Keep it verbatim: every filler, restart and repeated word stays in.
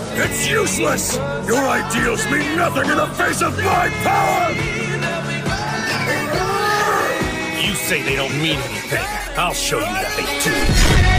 It's useless! Your ideals mean nothing in the face of my power! You say they don't mean anything. I'll show you that they do.